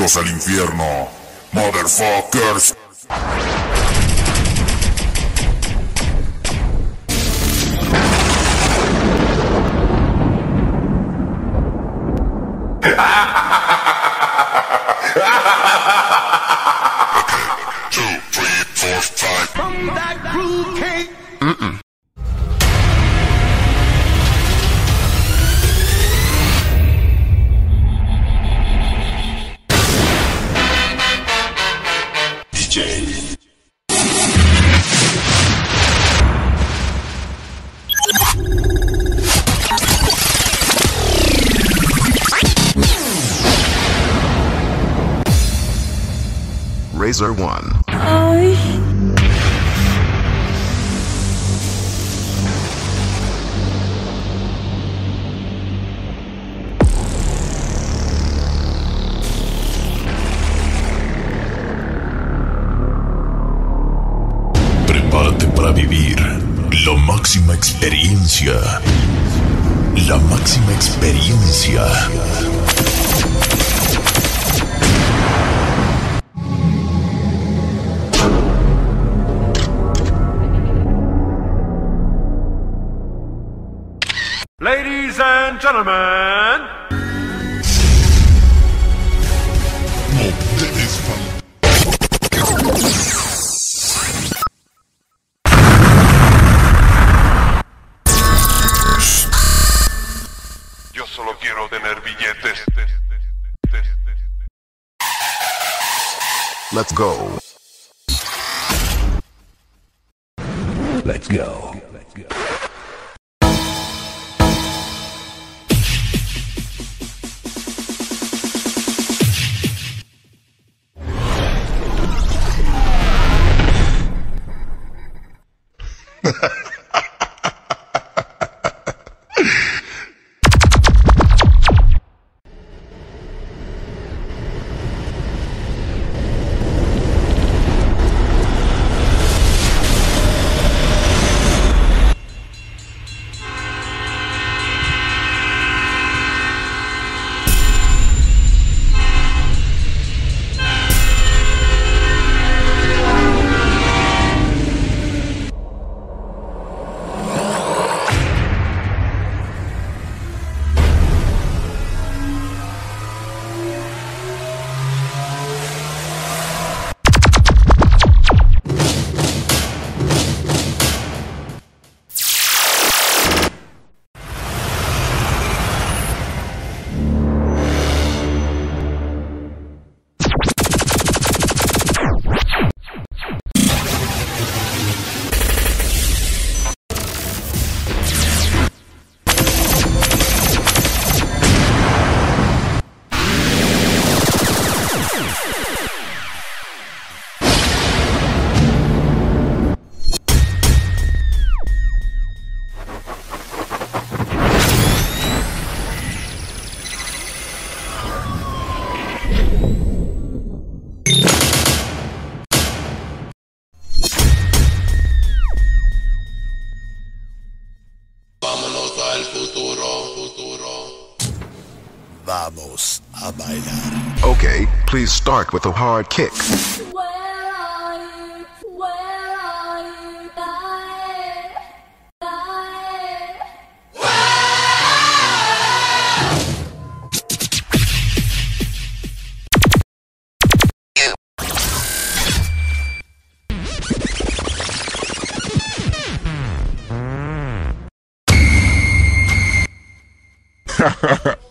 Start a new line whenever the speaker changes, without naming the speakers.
Bienvenidos al infierno, motherfuckers.
Razor One.
Ay.
Prepárate para vivir la máxima experiencia. La máxima experiencia.
Ladies and gentlemen,
No debes
yo solo quiero tener billetes.
Let's go.
Let's go. Vamos a bailar.
Okay, please start with a hard kick.
Where are you? Where are you? Die.
Ha ha ha.